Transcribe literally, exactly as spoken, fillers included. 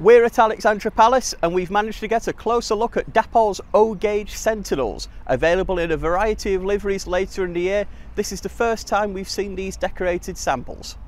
We're at Alexandra Palace and we've managed to get a closer look at Dapol's O-gauge Sentinels, available in a variety of liveries later in the year. This is the first time we've seen these decorated samples.